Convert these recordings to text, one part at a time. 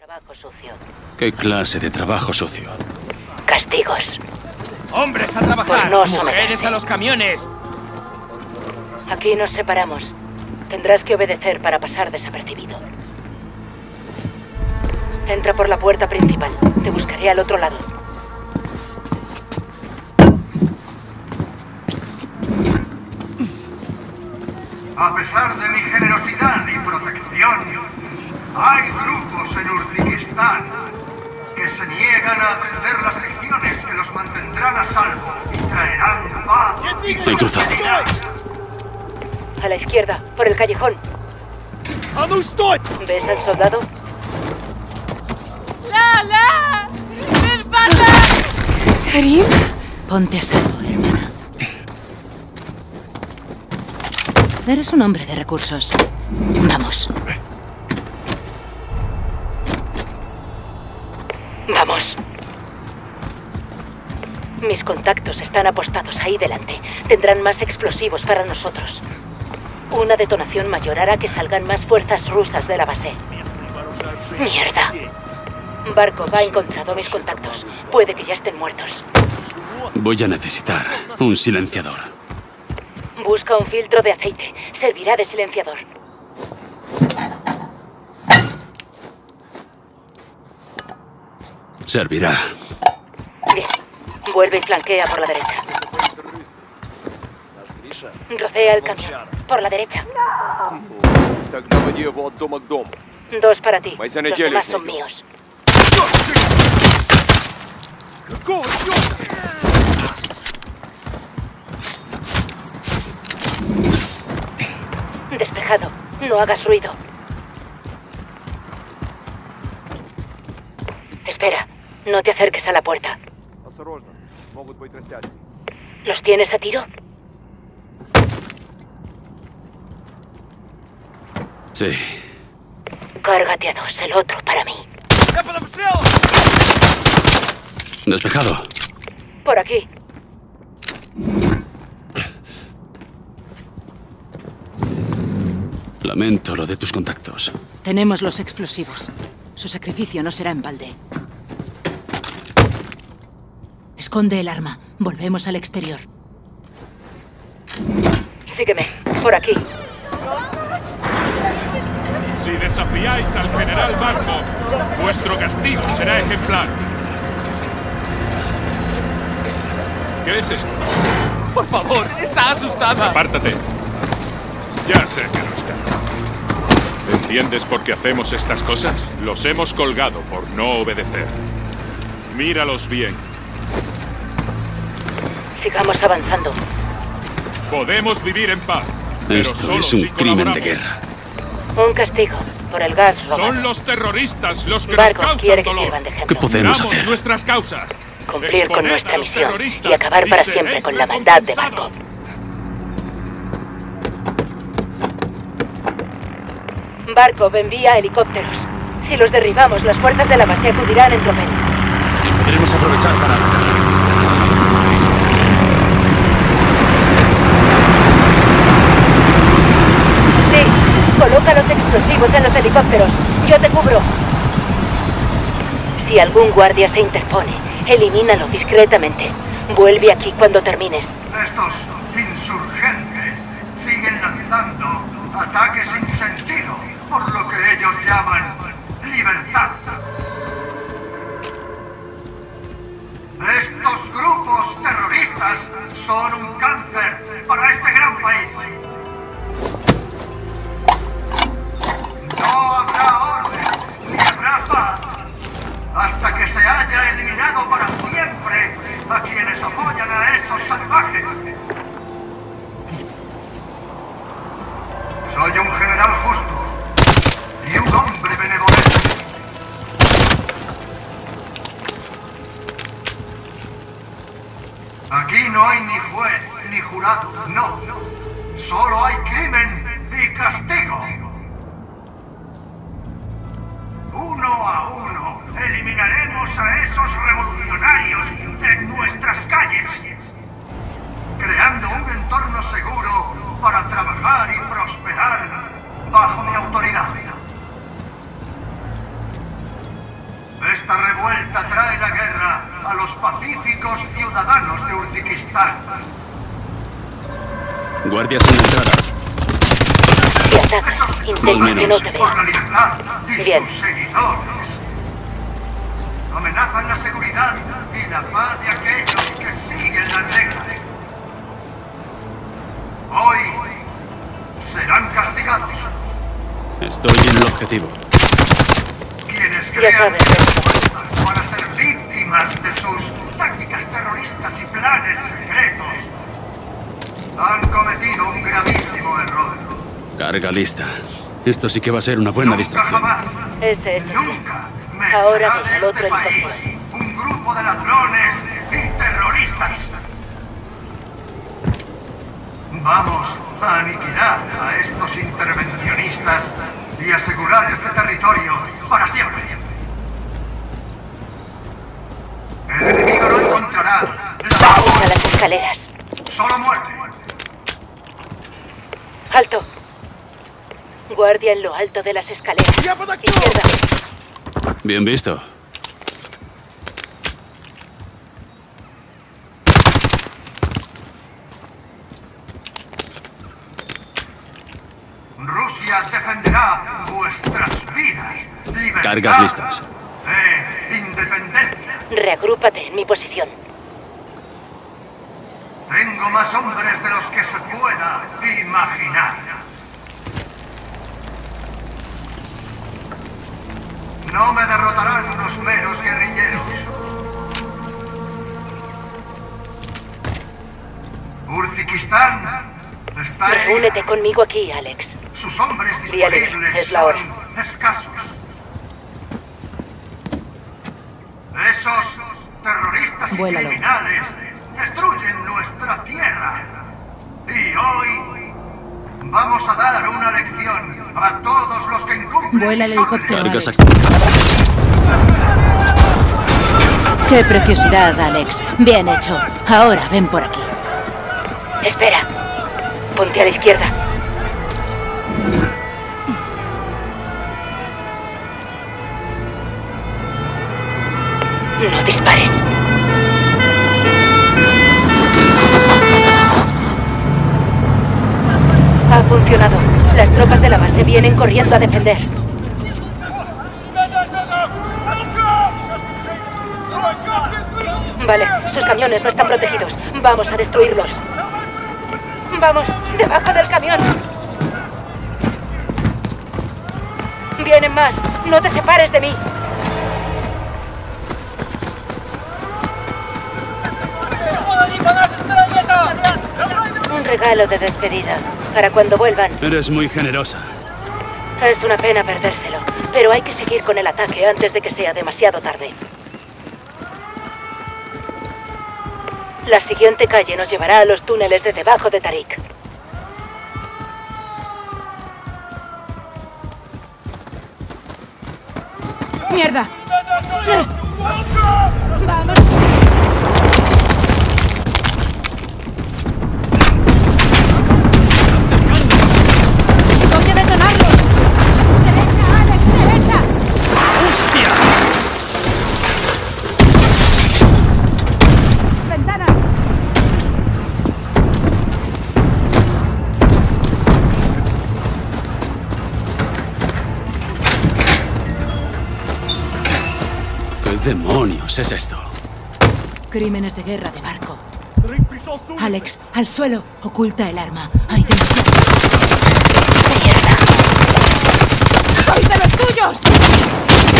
Trabajo sucio. ¿Qué clase de trabajo sucio? Castigos. ¡Hombres a trabajar! Por no ¡Mujeres someterse. a los camiones! Aquí nos separamos. Tendrás que obedecer para pasar desapercibido. Entra por la puerta principal. Te buscaré al otro lado. A pesar de mi generosidad y protección, hay grupos en Urtikistán que se niegan a aprender las lecciones que los mantendrán a salvo y traerán paz y prosperidad. A la izquierda, por el callejón. ¿Ves al soldado? ¡La! ¡Espata! ¿Karim? Ponte a salvo, hermana. Eres un hombre de recursos. Vamos. Vamos. Mis contactos están apostados ahí delante. Tendrán más explosivos para nosotros. Una detonación mayor hará que salgan más fuerzas rusas de la base. ¡Mierda! Barkov ha encontrado mis contactos. Puede que ya estén muertos. Voy a necesitar un silenciador. Busca un filtro de aceite. Servirá de silenciador. Servirá. Bien. Vuelve y flanquea por la derecha. Rodea el camión. Por la derecha. Dos para ti. Los demás son míos. Despejado. No hagas ruido. Espera. No te acerques a la puerta. ¿Los tienes a tiro? Sí. Cárgate a dos, el otro para mí. Despejado. Por aquí. Lamento lo de tus contactos. Tenemos los explosivos. Su sacrificio no será en balde. Esconde el arma. Volvemos al exterior. Sígueme. Por aquí. Si desafiáis al general Barkov, vuestro castigo será ejemplar. ¿Qué es esto? ¡Por favor! ¡Está asustada! Apártate. Ya sé que no está. ¿Entiendes por qué hacemos estas cosas? Los hemos colgado por no obedecer. Míralos bien. Sigamos avanzando. Podemos vivir en paz. Pero Esto solo es un si crimen de colaboramos. guerra. Un castigo. Por el gas robado. Son los terroristas los que Barkov nos quiere causan que dolor. sirvan de ejemplo. ¿Qué podemos Unamos hacer? nuestras causas. Cumplir con Exponed nuestra a los misión terroristas y acabar para seréis siempre con la maldad de recompensados. Barkov. Barkov envía helicópteros. Si los derribamos, las fuerzas de la base acudirán en tropel. Y podremos aprovechar para atacar. Sí, coloca los explosivos en los helicópteros. Yo te cubro. Si algún guardia se interpone, elimínalo discretamente. Vuelve aquí cuando termines. Estos insurgentes siguen lanzando ataques sin sentido por lo que ellos llaman libertad. Estos grupos terroristas son un cáncer para este gran país. No habrá orden ni habrá paz hasta que se haya eliminado para siempre a quienes apoyan a esos salvajes. Soy un general justo y un hombre benevolente. Aquí no hay ni juez ni jurado, no. Solo hay crimen y castigo. Uno a uno eliminaremos a esos revolucionarios de nuestras calles, creando un entorno seguro para trabajar y prosperar bajo mi autoridad. a los pacíficos ciudadanos de Uzbekistán. Guardias en la entrada. Te atacan. Intenta que no te Por la vean. libertad y Bien. sus seguidores. Amenazan la seguridad y la paz de aquellos que siguen las reglas. Hoy serán castigados Estoy en el objetivo. quienes Ya crean sabes. fuerzas para ser víctimas de sus tácticas terroristas y planes secretos. Han cometido un gravísimo error. Carga lista. Esto sí que va a ser una buena Nunca distracción. jamás, Ese es. nunca me Ahora echará ven de al otro este país helicóptero. un grupo de ladrones y terroristas. Vamos a aniquilar a estos intervencionistas y asegurar este territorio para siempre. El enemigo no encontrará la A las escaleras. solo muerte. Alto. Guardia en lo alto de las escaleras. Izquierda. Bien visto. Rusia defenderá vuestras vidas, libertad Cargas listas. e independencia. Reagrúpate en mi posición. Tengo más hombres de los que se pueda imaginar. No me derrotarán unos meros guerrilleros. Uzbekistán está Reúnete conmigo aquí, Alex. Sus hombres Díale, disponibles es la hora. son escasos. Esos terroristas y Vuélalo. criminales destruyen nuestra tierra. Y hoy vamos a dar una lección a todos los que incumplen Vuela el mis helicóptero. órdenes. Cargas activadas. ¡Qué preciosidad, Alex! Bien hecho. Ahora ven por aquí. Espera. Ponte a la izquierda. No disparen. Ha funcionado. Las tropas de la base vienen corriendo a defender. Vale, sus camiones no están protegidos. Vamos a destruirlos. Vamos, debajo del camión. Vienen más. No te separes de mí. Un regalo de despedida. Para cuando vuelvan. Eres muy generosa. Es una pena perdérselo, pero hay que seguir con el ataque antes de que sea demasiado tarde. La siguiente calle nos llevará a los túneles de debajo de Tarik. ¡Mierda! ¡Vamos! ¡Voy a detonarlo! ¡Derecha, Alex! ¡Derecha! ¡Hostia! ¡Ventana! ¿Qué demonios es esto? Crímenes de guerra de barco. Alex, al suelo. Oculta el arma. Hay demasiado. ¡Mierda! ¡Soy de los tuyos!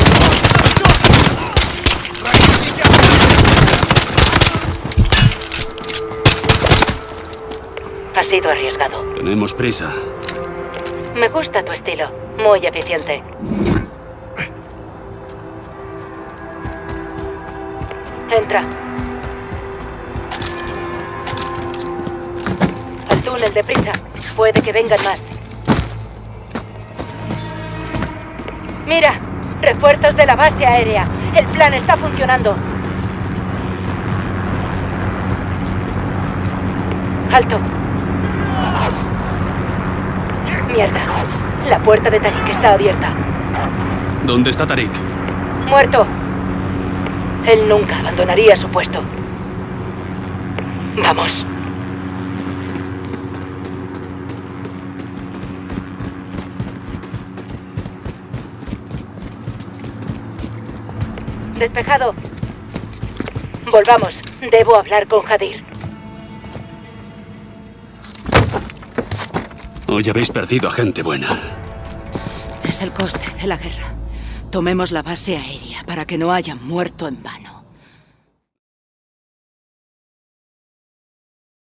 Ha sido arriesgado. Tenemos prisa. Me gusta tu estilo. Muy eficiente. Entra. Al túnel, deprisa. Puede que vengan más. Mira, refuerzos de la base aérea. El plan está funcionando. Alto. Mierda. La puerta de Tarik está abierta. ¿Dónde está Tarik? Muerto. Él nunca abandonaría su puesto. Vamos. Despejado. Volvamos. Debo hablar con Hadir. Hoy habéis perdido a gente buena. Es el coste de la guerra. Tomemos la base aérea para que no hayan muerto en vano.